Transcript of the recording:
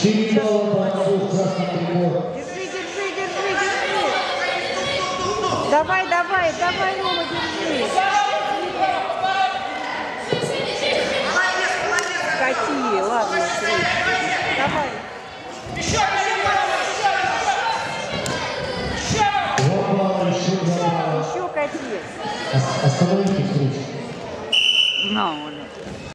4 балла по ходу красный прибор. Держи. Давай, Рома, держи. Кати, ладно, давай. Еще кати. Остановите встречу. На, Оля.